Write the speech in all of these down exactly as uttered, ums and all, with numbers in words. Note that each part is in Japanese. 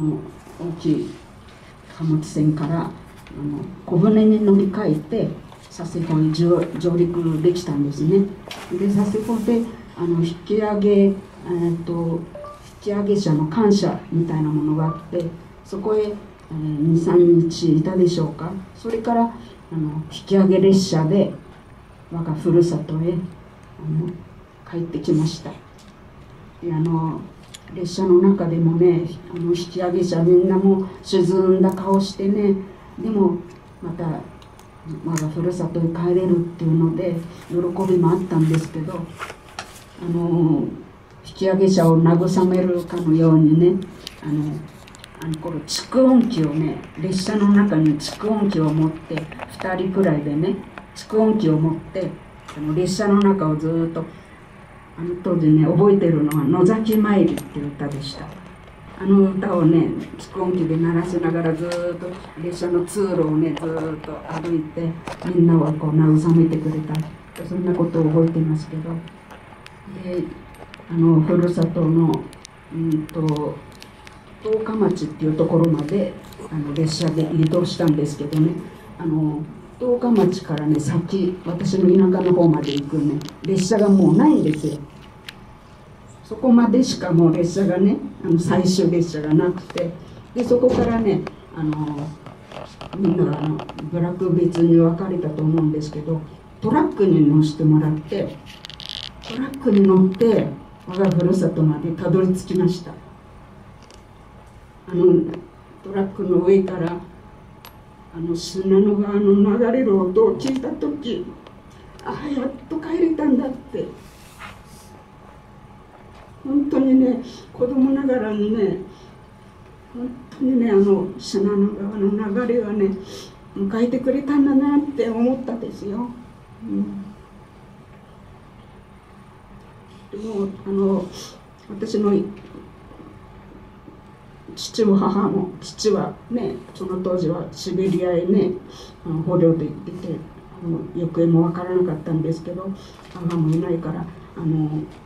大きい貨物船からあの小舟に乗り換えて佐世保に上陸できたんですね。で佐世保であの引き上げ、えー、と引き上げ者の感謝みたいなものがあって、そこへ、えー、にさんにちいたでしょうか。それからあの引き上げ列車で我がふるさとへあの帰ってきました。であの列車の中でもね、あの引き上げ者みんなも沈んだ顔してね、でもまた我がふるさとへ帰れるっていうので喜びもあったんですけど、あの引き上げ者を慰めるかのようにね、あのあの頃蓄音機をね、列車の中に蓄音機を持ってふたりくらいでね、蓄音機を持ってあの列車の中をずっと、あの当時ね覚えてるのは「野崎参り」っていう歌でした。あの歌をね蓄音機で鳴らしながらずっと列車の通路をねずっと歩いてみんなをこう慰めてくれた、そんなことを覚えてますけど、であのふるさとのうんと十日町っていうところまであの列車で移動したんですけどね、あの十日町からね先、私の田舎の方まで行くね列車がもうないんですよ。そこまでしかもう列車がね、あの最終列車がなくて、でそこからねあのみんなあの部落別に分かれたと思うんですけど、トラックに乗せてもらって、トラックに乗って我がふるさとまでたどり着きました。あのトラックの上からあの信濃川の流れる音を聞いた時、ああやっと帰れたんだって、本当にね子供ながらにね、本当にねあの信濃川の流れはね迎えてくれたんだなって思ったですよ。うん、でもあの私の父も母も、父はねその当時はシベリアへねあの捕虜で行ってて、あの行方も分からなかったんですけど、母もいないからあの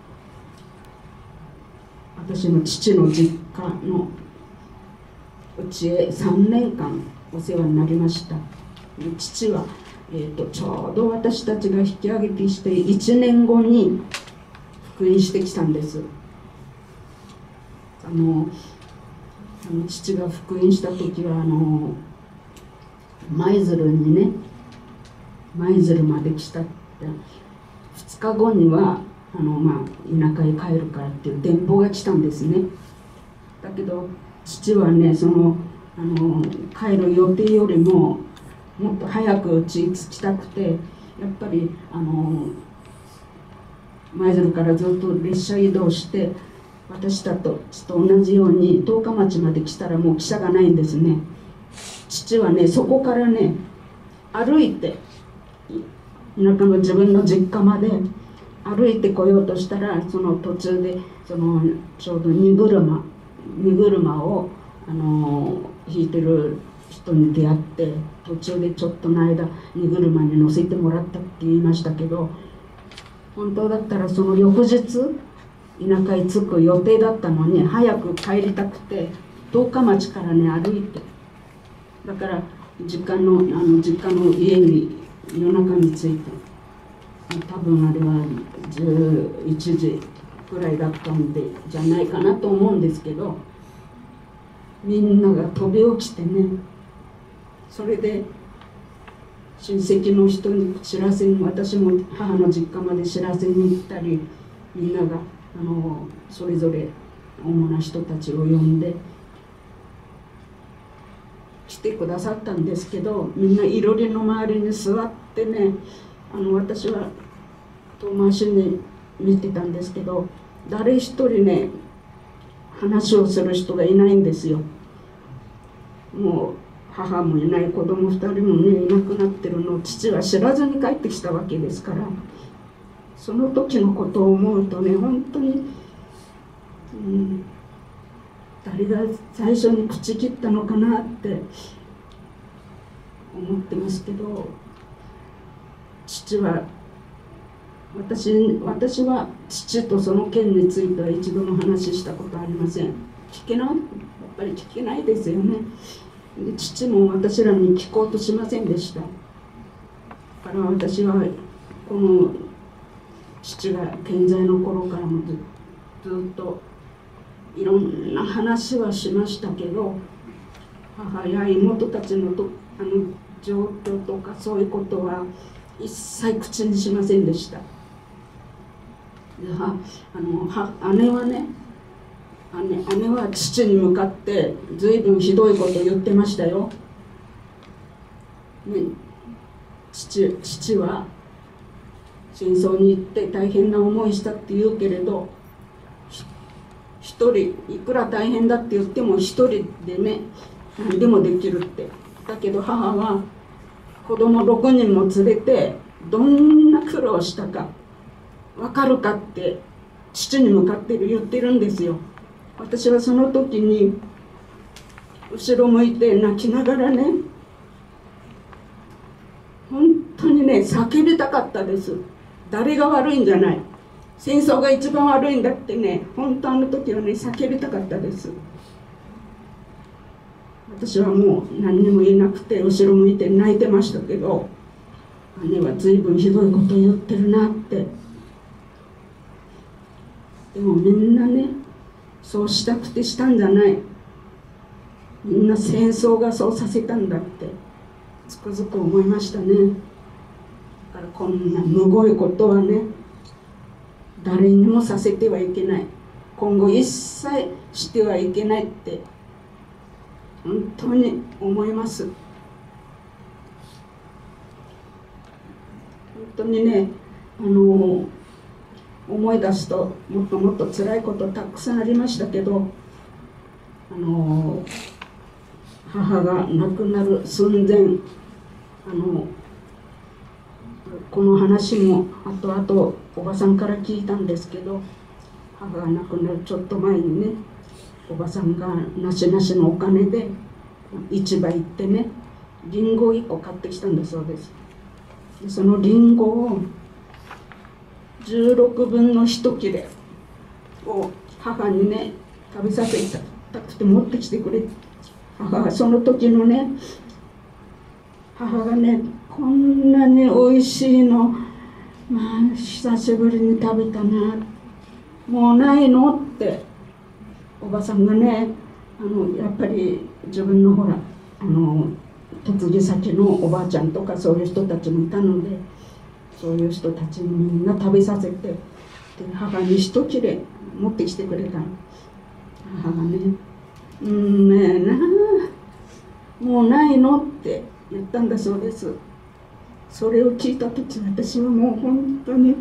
私の父の実家のうちへさんねんかんお世話になりました。父は、えー、とちょうど私たちが引き上げてしていちねんごに復員してきたんです。あのあの父が復員した時はあの舞鶴にね舞鶴まで来たって、ふつかごにはあの、まあ、田舎へ帰るからっていう電報が来たんですね。だけど父はねそのあの帰る予定よりももっと早くうちに着きたくて、やっぱりあの舞鶴からずっと列車移動して、私たちと同じように十日町まで来たらもう汽車がないんですね。父はねそこからね歩いて田舎の自分の実家まで歩いてこようとしたら、その途中でそのちょうど荷車荷車をあの引いてる人に出会って、途中でちょっとの間荷車に乗せてもらったって言いましたけど、本当だったらその翌日田舎へ着く予定だったのに早く帰りたくて十日町からね歩いて、だから実家のあの実家の家に夜中に着いて、多分あれはじゅういちじくらいだったんでじゃないかなと思うんですけど、みんなが飛び起きてね、それで親戚の人に知らせに、私も母の実家まで知らせに行ったり、みんながあのそれぞれ主な人たちを呼んで来てくださったんですけど、みんないろりの周りに座ってね、あの私は遠回しに見てたんですけど、誰一人ね話をする人がいないんですよ。もう母もいない、子供ふたりもねいなくなってるのを父は知らずに帰ってきたわけですから、その時のことを思うとね本当に、うん、誰が最初に口切ったのかなって思ってますけど、父は私私は父とその件については一度も話したことありません。聞けなぱり聞けないですよね。で父も私らに聞こうとしませんでした。だから私はこの父が健在の頃からも ず, ずっといろんな話はしましたけど、母や妹たちのとあの状況とかそういうことは一切口にしませんでした。ではあのは姉はね姉、姉は父に向かってずいぶんひどいことを言ってましたよ、ね、父, 父は戦争に行って大変な思いしたって言うけれど、一人いくら大変だって言っても一人でね何でもできるって。だけど母は子供ろくにんも連れてどんな苦労したか分かるかって父に向かって言ってるんですよ。私はその時に後ろ向いて泣きながらね、本当にね叫びたかったです。誰が悪いんじゃない、戦争が一番悪いんだってね、本当あの時はね叫びたかったです。私はもう何にも言えなくて後ろ向いて泣いてましたけど、姉は随分ひどいこと言ってるなって。でもみんなねそうしたくてしたんじゃない、みんな戦争がそうさせたんだってつくづく思いましたね。だからこんなむごいことはね誰にもさせてはいけない、今後一切してはいけないって本当に思います。本当にねあの思い出すともっともっと辛いことたくさんありましたけど、あの母が亡くなる寸前、あのこの話も後々おばさんから聞いたんですけど、母が亡くなるちょっと前にねおばさんがなしなしのお金で市場行ってねリンゴをいっこ買ってきたんだそうです。でそのリンゴをじゅうろくぶんのいち切れを母にね食べさせたくて持ってきてくれ。母がその時のね母がねこんなにおいしいの、まあ久しぶりに食べたな、もうないのっておばさんがねあのやっぱり自分のほらあの嫁ぎ先のおばあちゃんとかそういう人たちもいたので、そういう人たちにみんな食べさせて、で母に一切れ持ってきてくれたの。母がね「うんねえなもうないの?」って言ったんだそうです。それを聞いた時私はもう本当に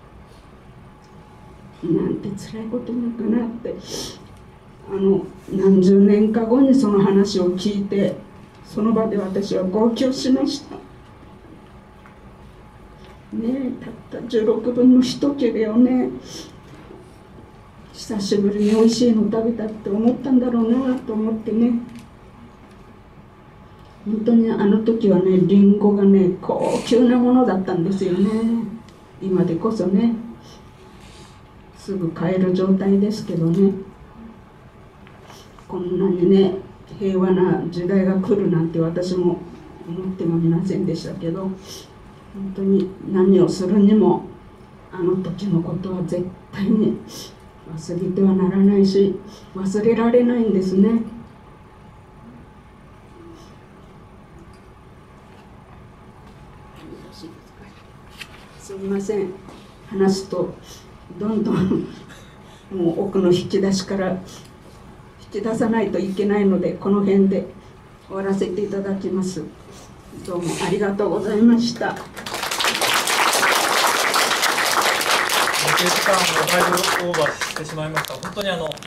なんて辛いことなのかなって、あの何十年か後にその話を聞いてその場で私は号泣しました。ねえたったじゅうろくぶんのいち切れをね久しぶりにおいしいの食べたって思ったんだろうなと思ってね、本当にあの時はねリンゴがね高級なものだったんですよね。今でこそねすぐ買える状態ですけどね、こんなにね平和な時代が来るなんて私も思ってもみませんでしたけど、本当に何をするにもあの時のことは絶対に忘れてはならないし忘れられないんですね。すみません、話すとどんどんもう奥の引き出しから引き出さないといけないのでこの辺で終わらせていただきます。どうもありがとうございました。 時間をだいぶオーバーしてしまいました。本当にあの